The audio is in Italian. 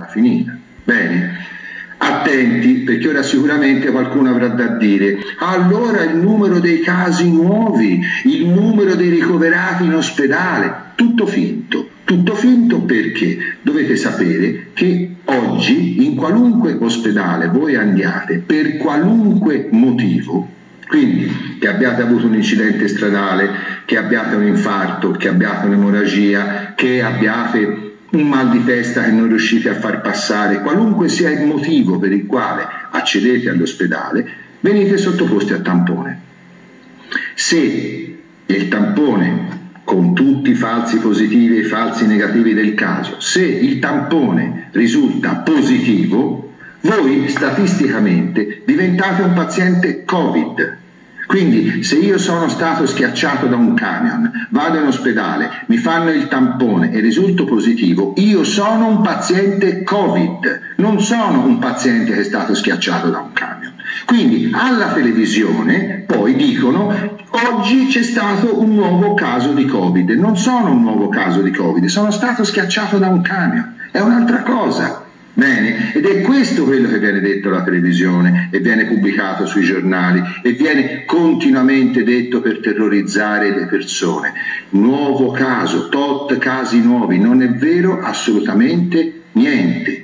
alla finita. Bene? Attenti, perché ora sicuramente qualcuno avrà da dire: allora il numero dei casi nuovi, il numero dei ricoverati in ospedale, tutto finto. Tutto finto perché dovete sapere che oggi in qualunque ospedale voi andiate, per qualunque motivo, quindi che abbiate avuto un incidente stradale, che abbiate un infarto, che abbiate un'emorragia, che abbiate un mal di testa che non riuscite a far passare, qualunque sia il motivo per il quale accedete all'ospedale, venite sottoposti a tampone. Se il tampone, con tutti i falsi positivi e i falsi negativi del caso, se il tampone risulta positivo, voi statisticamente diventate un paziente Covid. Quindi se io sono stato schiacciato da un camion, vado in ospedale, mi fanno il tampone e risulto positivo, io sono un paziente Covid, non sono un paziente che è stato schiacciato da un camion. Quindi alla televisione poi dicono: oggi c'è stato un nuovo caso di Covid. Non sono un nuovo caso di Covid, sono stato schiacciato da un camion, è un'altra cosa. Bene, ed è questo quello che viene detto alla televisione e viene pubblicato sui giornali e viene continuamente detto per terrorizzare le persone. Nuovo caso, tot casi nuovi, non è vero assolutamente niente.